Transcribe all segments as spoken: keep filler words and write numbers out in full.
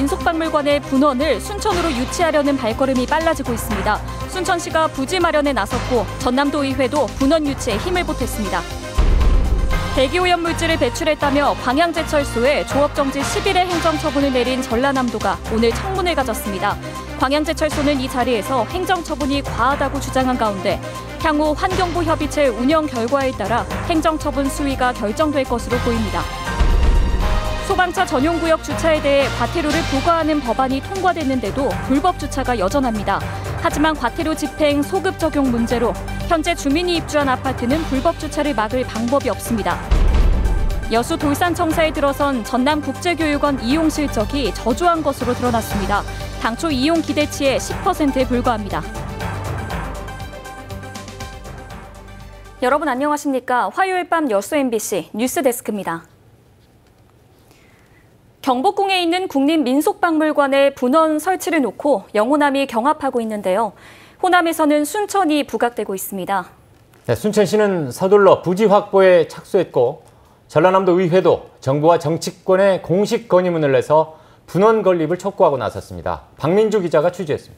민속박물관의 분원을 순천으로 유치하려는 발걸음이 빨라지고 있습니다. 순천시가 부지 마련에 나섰고 전남도의회도 분원 유치에 힘을 보탰습니다. 대기오염 물질을 배출했다며 광양제철소에 조업정지 십 일의 행정처분을 내린 전라남도가 오늘 청문을 가졌습니다. 광양제철소는 이 자리에서 행정처분이 과하다고 주장한 가운데 향후 환경부 협의체 운영 결과에 따라 행정처분 수위가 결정될 것으로 보입니다. 소방차 전용구역 주차에 대해 과태료를 부과하는 법안이 통과됐는데도 불법 주차가 여전합니다. 하지만 과태료 집행 소급 적용 문제로 현재 주민이 입주한 아파트는 불법 주차를 막을 방법이 없습니다. 여수 돌산청사에 들어선 전남국제교육원 이용 실적이 저조한 것으로 드러났습니다. 당초 이용 기대치의 십 퍼센트에 불과합니다. 여러분 안녕하십니까? 화요일 밤 여수 엠비씨 뉴스데스크입니다. 경복궁에 있는 국립민속박물관의 분원 설치를 놓고 영호남이 경합하고 있는데요. 호남에서는 순천이 부각되고 있습니다. 네, 순천시는 서둘러 부지 확보에 착수했고 전라남도 의회도 정부와 정치권에 공식 건의문을 내서 분원 건립을 촉구하고 나섰습니다. 박민주 기자가 취재했습니다.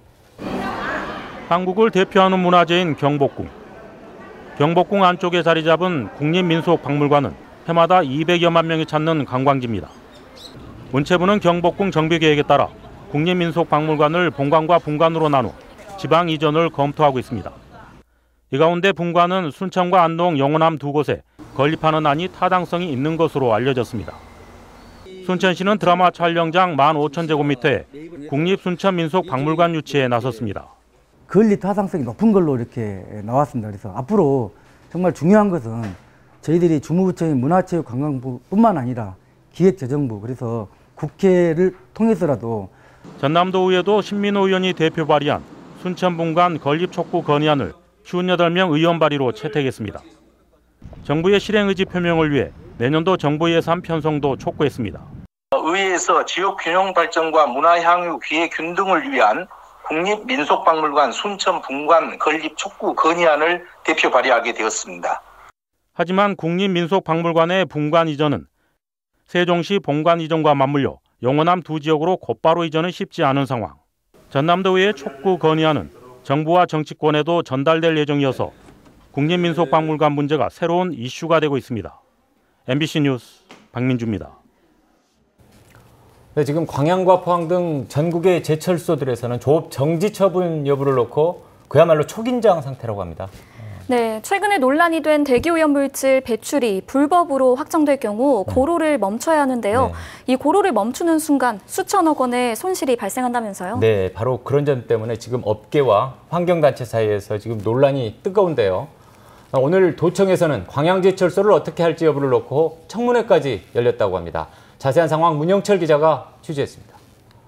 한국을 대표하는 문화재인 경복궁. 경복궁 안쪽에 자리 잡은 국립민속박물관은 해마다 이백여만 명이 찾는 관광지입니다. 문체부는 경복궁 정비 계획에 따라 국립민속박물관을 본관과 분관으로 나누어 지방 이전을 검토하고 있습니다. 이 가운데 분관은 순천과 안동, 영호남 두 곳에 건립하는 안이 타당성이 있는 것으로 알려졌습니다. 순천시는 드라마 촬영장 만 오천 제곱미터에 국립순천민속박물관 유치에 나섰습니다. 건립 타당성이 높은 걸로 이렇게 나왔습니다. 그래서 앞으로 정말 중요한 것은 저희들이 주무부처인 문화체육관광부뿐만 아니라 기획재정부, 그래서 국회를 통해서라도 전남도의회도 신민호 의원이 대표 발의한 순천분관 건립 촉구 건의안을 오십팔 명 의원 발의로 채택했습니다. 정부의 실행 의지 표명을 위해 내년도 정부 예산 편성도 촉구했습니다. 의회에서 지역 균형 발전과 문화 향유 기회 균등을 위한 국립민속박물관 순천분관 건립 촉구 건의안을 대표 발의하게 되었습니다. 하지만 국립민속박물관의 분관 이전은 세종시 본관 이전과 맞물려 영호남 두 지역으로 곧바로 이전은 쉽지 않은 상황. 전남도의회 촉구 건의안은 정부와 정치권에도 전달될 예정이어서 국립민속박물관 문제가 새로운 이슈가 되고 있습니다. 엠비씨 뉴스 박민주입니다. 네, 지금 광양과 포항 등 전국의 제철소들에서는 조업 정지 처분 여부를 놓고 그야말로 초긴장 상태라고 합니다. 네, 최근에 논란이 된 대기오염 물질 배출이 불법으로 확정될 경우 고로를 멈춰야 하는데요. 네. 이 고로를 멈추는 순간 수천억 원의 손실이 발생한다면서요? 네, 바로 그런 점 때문에 지금 업계와 환경단체 사이에서 지금 논란이 뜨거운데요. 오늘 도청에서는 광양제철소를 어떻게 할지 여부를 놓고 청문회까지 열렸다고 합니다. 자세한 상황 문영철 기자가 취재했습니다.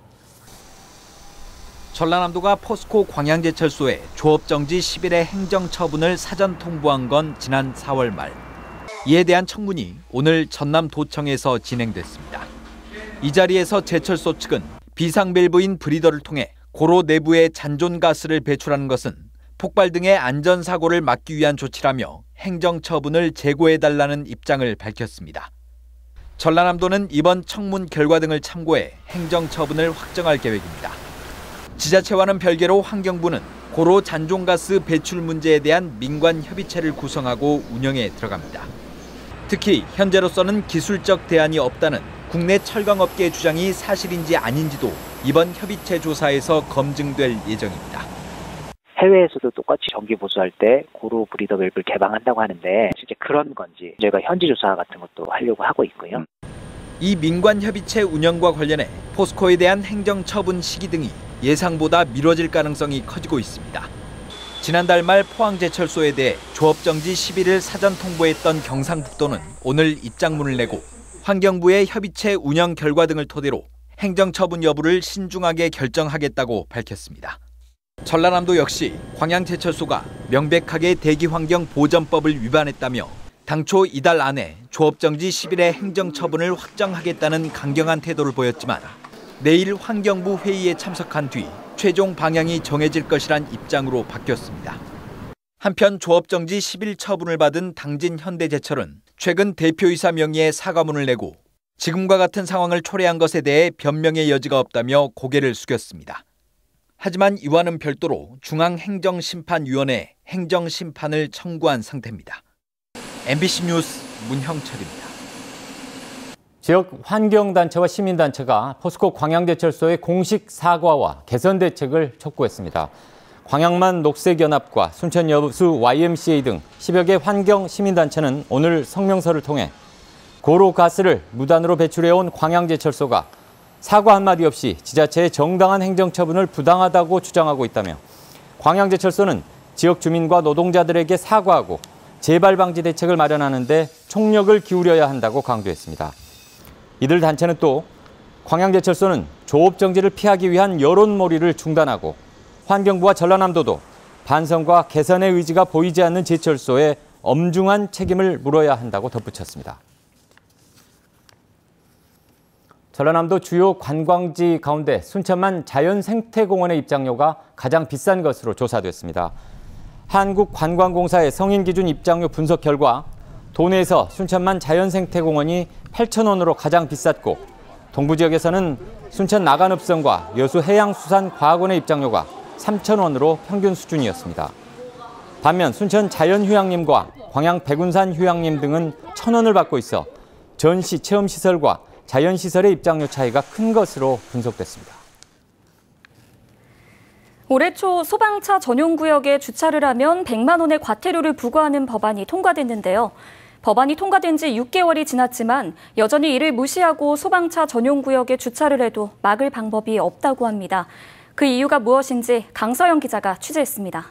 전라남도가 포스코 광양제철소에 조업정지 십 일의 행정처분을 사전 통보한 건 지난 사월 말. 이에 대한 청문이 오늘 전남도청에서 진행됐습니다. 이 자리에서 제철소 측은 비상밸브인 브리더를 통해 고로 내부에 잔존가스를 배출하는 것은 폭발 등의 안전사고를 막기 위한 조치라며 행정처분을 재고해달라는 입장을 밝혔습니다. 전라남도는 이번 청문 결과 등을 참고해 행정처분을 확정할 계획입니다. 지자체와는 별개로 환경부는 고로 잔존가스 배출 문제에 대한 민관 협의체를 구성하고 운영에 들어갑니다. 특히 현재로서는 기술적 대안이 없다는 국내 철강업계의 주장이 사실인지 아닌지도 이번 협의체 조사에서 검증될 예정입니다. 해외에서도 똑같이 전기 보수할 때 고로 브리더 밸브를 개방한다고 하는데 실제 그런 건지 저희가 현지 조사 같은 것도 하려고 하고 있고요. 이 민관 협의체 운영과 관련해 포스코에 대한 행정처분 시기 등이 예상보다 미뤄질 가능성이 커지고 있습니다. 지난달 말 포항제철소에 대해 조업정지 십 일을 사전 통보했던 경상북도는 오늘 입장문을 내고 환경부의 협의체 운영 결과 등을 토대로 행정처분 여부를 신중하게 결정하겠다고 밝혔습니다. 전라남도 역시 광양제철소가 명백하게 대기환경보전법을 위반했다며 당초 이달 안에 조업정지 십 일의 행정처분을 확정하겠다는 강경한 태도를 보였지만 내일 환경부 회의에 참석한 뒤 최종 방향이 정해질 것이란 입장으로 바뀌었습니다. 한편 조업정지 십 일 처분을 받은 당진 현대제철은 최근 대표이사 명의의 사과문을 내고 지금과 같은 상황을 초래한 것에 대해 변명의 여지가 없다며 고개를 숙였습니다. 하지만 이와는 별도로 중앙행정심판위원회 행정심판을 청구한 상태입니다. 엠비씨 뉴스 문형철입니다. 지역 환경단체와 시민단체가 포스코 광양제철소의 공식 사과와 개선 대책을 촉구했습니다. 광양만 녹색연합과 순천여수 와이엠씨에이 등 십여 개 환경 시민단체는 오늘 성명서를 통해 고로가스를 무단으로 배출해온 광양제철소가 사과 한마디 없이 지자체의 정당한 행정처분을 부당하다고 주장하고 있다며 광양제철소는 지역 주민과 노동자들에게 사과하고 재발 방지 대책을 마련하는 데 총력을 기울여야 한다고 강조했습니다. 이들 단체는 또 광양제철소는 조업 정지를 피하기 위한 여론몰이를 중단하고 환경부와 전라남도도 반성과 개선의 의지가 보이지 않는 제철소에 엄중한 책임을 물어야 한다고 덧붙였습니다. 전라남도 주요 관광지 가운데 순천만 자연생태공원의 입장료가 가장 비싼 것으로 조사됐습니다. 한국관광공사의 성인 기준 입장료 분석 결과 도내에서 순천만 자연생태공원이 팔천 원으로 가장 비쌌고 동부 지역에서는 순천 나간읍성과 여수 해양수산과학원의 입장료가 삼천 원으로 평균 수준이었습니다. 반면 순천 자연휴양림과 광양 백운산 휴양림 등은 천 원을 받고 있어 전시 체험시설과 자연시설의 입장료 차이가 큰 것으로 분석됐습니다. 올해 초 소방차 전용구역에 주차를 하면 백만 원의 과태료를 부과하는 법안이 통과됐는데요. 법안이 통과된 지 육 개월이 지났지만 여전히 이를 무시하고 소방차 전용구역에 주차를 해도 막을 방법이 없다고 합니다. 그 이유가 무엇인지 강서영 기자가 취재했습니다.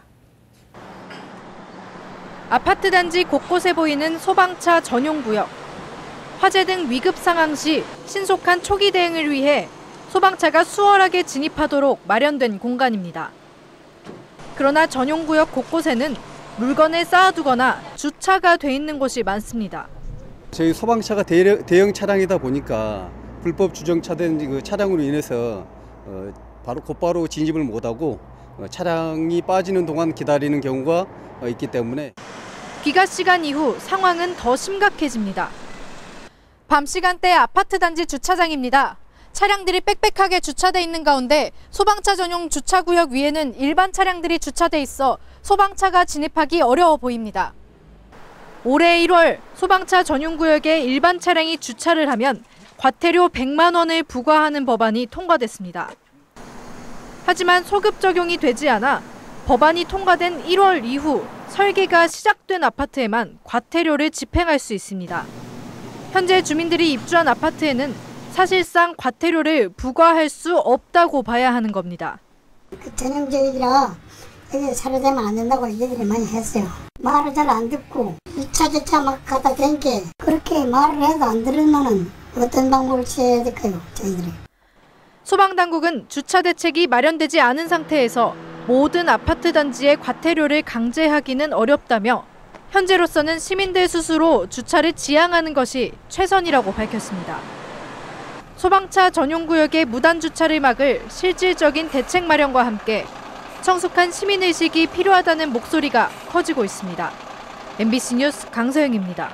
아파트 단지 곳곳에 보이는 소방차 전용구역. 화재 등 위급 상황 시 신속한 초기 대응을 위해 소방차가 수월하게 진입하도록 마련된 공간입니다. 그러나 전용구역 곳곳에는 물건을 쌓아두거나 주차가 돼 있는 곳이 많습니다. 저희 소방차가 대형, 대형 차량이다 보니까 불법 주정차된 그 차량으로 인해서 어, 바로 곧바로 진입을 못하고 어, 차량이 빠지는 동안 기다리는 경우가 어, 있기 때문에 비가 시간 이후 상황은 더 심각해집니다. 밤 시간대 아파트 단지 주차장입니다. 차량들이 빽빽하게 주차돼 있는 가운데 소방차 전용 주차구역 위에는 일반 차량들이 주차돼 있어 소방차가 진입하기 어려워 보입니다. 올해 일월 소방차 전용구역에 일반 차량이 주차를 하면 과태료 백만 원을 부과하는 법안이 통과됐습니다. 하지만 소급 적용이 되지 않아 법안이 통과된 일월 이후 설계가 시작된 아파트에만 과태료를 집행할 수 있습니다. 현재 주민들이 입주한 아파트에는 사실상 과태료를 부과할 수 없다고 봐야 하는 겁니다. 그 전용지역이라 여기 사료되면 안 된다고 얘기를 많이 했어요. 말을 잘 안 듣고 주차 주차 막 갖다 댄게 그렇게 말을 해도 안 들으면은 어떤 방법을 취해야 될까요, 저희들이? 소방당국은 주차 대책이 마련되지 않은 상태에서 모든 아파트 단지에 과태료를 강제하기는 어렵다며 현재로서는 시민들 스스로 주차를 지향하는 것이 최선이라고 밝혔습니다. 소방차 전용구역의 무단 주차를 막을 실질적인 대책 마련과 함께 성숙한 시민의식이 필요하다는 목소리가 커지고 있습니다. 엠비씨 뉴스 강서영입니다.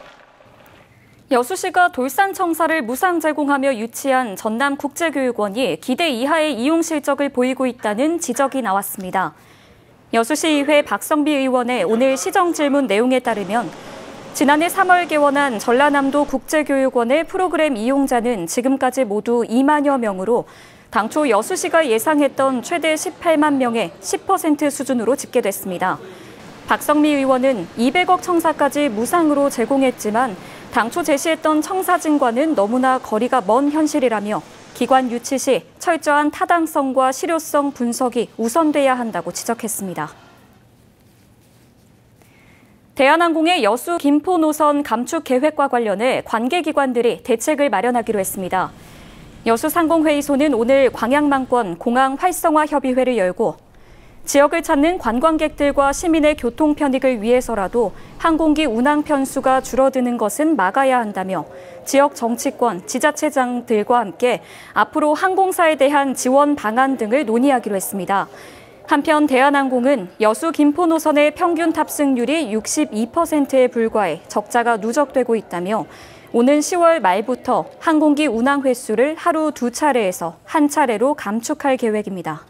여수시가 돌산청사를 무상 제공하며 유치한 전남국제교육원이 기대 이하의 이용 실적을 보이고 있다는 지적이 나왔습니다. 여수시의회 박성비 의원의 오늘 시정 질문 내용에 따르면 지난해 삼월 개원한 전라남도 국제교육원의 프로그램 이용자는 지금까지 모두 이만여 명으로 당초 여수시가 예상했던 최대 십팔만 명의 십 퍼센트 수준으로 집계됐습니다. 박성미 의원은 이백억 청사까지 무상으로 제공했지만 당초 제시했던 청사진과는 너무나 거리가 먼 현실이라며 기관 유치 시 철저한 타당성과 실효성 분석이 우선돼야 한다고 지적했습니다. 대한항공의 여수 김포 노선 감축 계획과 관련해 관계기관들이 대책을 마련하기로 했습니다. 여수 상공회의소는 오늘 광양망권 공항 활성화 협의회를 열고 지역을 찾는 관광객들과 시민의 교통 편익을 위해서라도 항공기 운항 편수가 줄어드는 것은 막아야 한다며 지역 정치권, 지자체장들과 함께 앞으로 항공사에 대한 지원 방안 등을 논의하기로 했습니다. 한편 대한항공은 여수 김포 노선의 평균 탑승률이 육십이 퍼센트에 불과해 적자가 누적되고 있다며 오는 시월 말부터 항공기 운항 횟수를 하루 두 차례에서 한 차례로 감축할 계획입니다.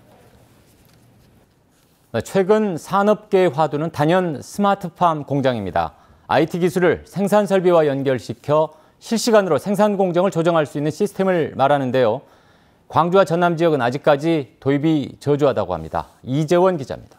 최근 산업계의 화두는 단연 스마트팜 공장입니다. 아이티 기술을 생산 설비와 연결시켜 실시간으로 생산 공정을 조정할 수 있는 시스템을 말하는데요. 광주와 전남 지역은 아직까지 도입이 저조하다고 합니다. 이재원 기자입니다.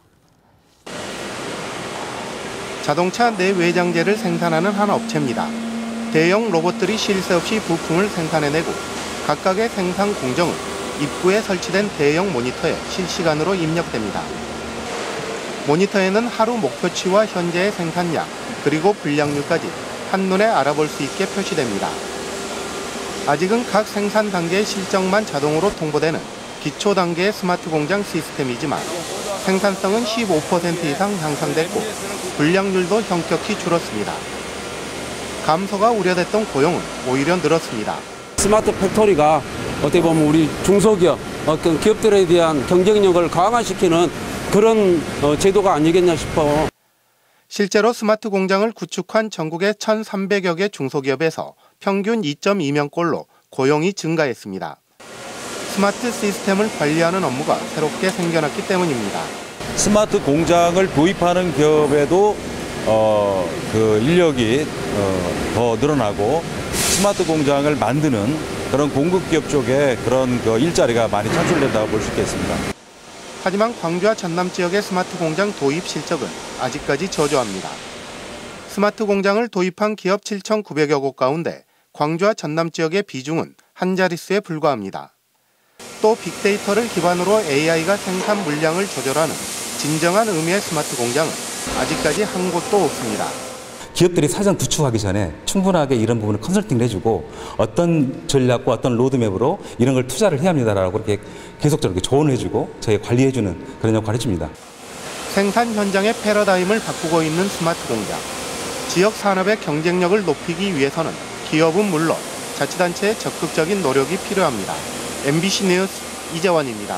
자동차 내외장재를 생산하는 한 업체입니다. 대형 로봇들이 쉴 새 없이 부품을 생산해내고 각각의 생산 공정은 입구에 설치된 대형 모니터에 실시간으로 입력됩니다. 모니터에는 하루 목표치와 현재의 생산량, 그리고 분량률까지 한눈에 알아볼 수 있게 표시됩니다. 아직은 각 생산 단계의 실적만 자동으로 통보되는 기초 단계의 스마트 공장 시스템이지만 생산성은 십오 퍼센트 이상 향상됐고 분량률도 현격히 줄었습니다. 감소가 우려됐던 고용은 오히려 늘었습니다. 스마트 팩토리가 어떻게 보면 우리 중소기업, 어떤 기업들에 대한 경쟁력을 강화시키는 그런 제도가 아니겠냐 싶어. 실제로 스마트 공장을 구축한 전국의 천삼백여 개 중소기업에서 평균 이 점 이 명꼴로 고용이 증가했습니다. 스마트 시스템을 관리하는 업무가 새롭게 생겨났기 때문입니다. 스마트 공장을 도입하는 기업에도 어, 그 인력이 어, 더 늘어나고 스마트 공장을 만드는 그런 공급 기업 쪽에 그런 그 일자리가 많이 창출된다고 볼 수 있겠습니다. 하지만 광주와 전남 지역의 스마트 공장 도입 실적은 아직까지 저조합니다. 스마트 공장을 도입한 기업 칠천구백여 곳 가운데 광주와 전남 지역의 비중은 한 자릿수에 불과합니다. 또 빅데이터를 기반으로 에이아이가 생산 물량을 조절하는 진정한 의미의 스마트 공장은 아직까지 한 곳도 없습니다. 기업들이 사전 구축하기 전에 충분하게 이런 부분을 컨설팅을 해주고 어떤 전략과 어떤 로드맵으로 이런 걸 투자를 해야 합니다라고 이렇게 계속적으로 조언을 해주고 저희 관리해주는 그런 역할을 해줍니다. 생산 현장의 패러다임을 바꾸고 있는 스마트 공장. 지역 산업의 경쟁력을 높이기 위해서는 기업은 물론 자치단체의 적극적인 노력이 필요합니다. 엠비씨 뉴스 이재원입니다.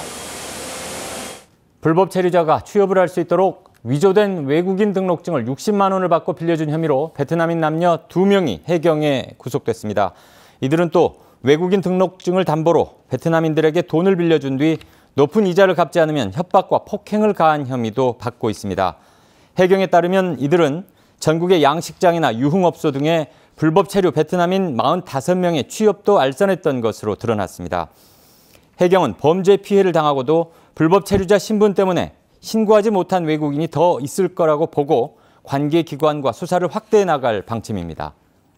불법 체류자가 취업을 할 수 있도록 위조된 외국인 등록증을 육십만 원을 받고 빌려준 혐의로 베트남인 남녀 두 명이 해경에 구속됐습니다. 이들은 또 외국인 등록증을 담보로 베트남인들에게 돈을 빌려준 뒤 높은 이자를 갚지 않으면 협박과 폭행을 가한 혐의도 받고 있습니다. 해경에 따르면 이들은 전국의 양식장이나 유흥업소 등에 불법 체류 베트남인 사십오 명의 취업도 알선했던 것으로 드러났습니다. 해경은 범죄 피해를 당하고도 불법 체류자 신분 때문에 신고하지 못한 외국인이 더 있을 거라고 보고 관계기관과 수사를 확대해 나갈 방침입니다.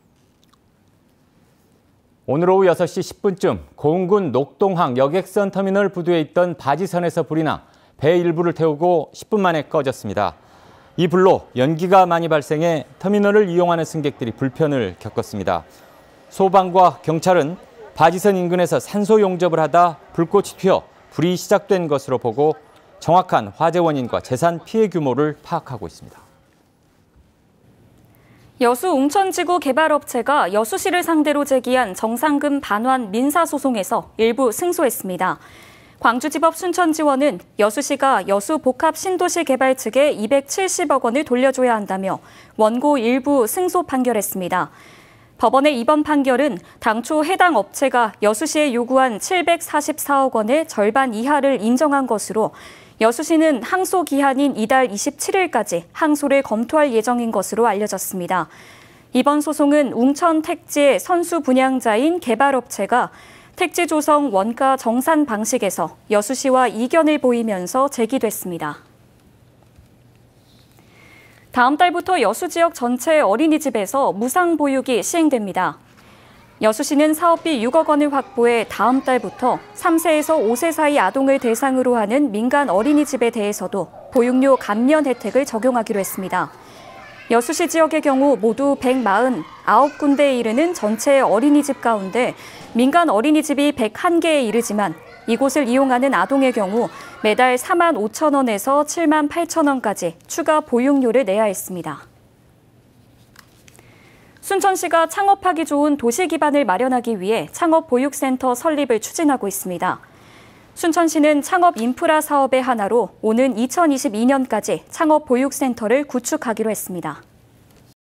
오늘 오후 여섯 시 십 분쯤 고흥군 녹동항 여객선 터미널 부두에 있던 바지선에서 불이 나 배 일부를 태우고 십 분 만에 꺼졌습니다. 이 불로 연기가 많이 발생해 터미널을 이용하는 승객들이 불편을 겪었습니다. 소방과 경찰은 바지선 인근에서 산소 용접을 하다 불꽃이 튀어 불이 시작된 것으로 보고 정확한 화재 원인과 재산 피해 규모를 파악하고 있습니다. 여수 웅천지구 개발업체가 여수시를 상대로 제기한 정상금 반환 민사소송에서 일부 승소했습니다. 광주지법 순천지원은 여수시가 여수 복합 신도시 개발 측에 이백칠십억 원을 돌려줘야 한다며 원고 일부 승소 판결했습니다. 법원의 이번 판결은 당초 해당 업체가 여수시에 요구한 칠백사십사억 원의 절반 이하를 인정한 것으로 여수시는 항소 기한인 이달 이십칠일까지 항소를 검토할 예정인 것으로 알려졌습니다. 이번 소송은 웅천 택지의 선수 분양자인 개발업체가 택지 조성 원가 정산 방식에서 여수시와 이견을 보이면서 제기됐습니다. 다음 달부터 여수 지역 전체 어린이집에서 무상 보육이 시행됩니다. 여수시는 사업비 육억 원을 확보해 다음 달부터 삼 세에서 오 세 사이 아동을 대상으로 하는 민간 어린이집에 대해서도 보육료 감면 혜택을 적용하기로 했습니다. 여수시 지역의 경우 모두 백사십구 군데에 이르는 전체 어린이집 가운데 민간 어린이집이 백일 개에 이르지만 이곳을 이용하는 아동의 경우 매달 사만 오천 원에서 칠만 팔천 원까지 추가 보육료를 내야 했습니다. 순천시가 창업하기 좋은 도시 기반을 마련하기 위해 창업보육센터 설립을 추진하고 있습니다. 순천시는 창업 인프라 사업의 하나로 오는 이천이십이 년까지 창업보육센터를 구축하기로 했습니다.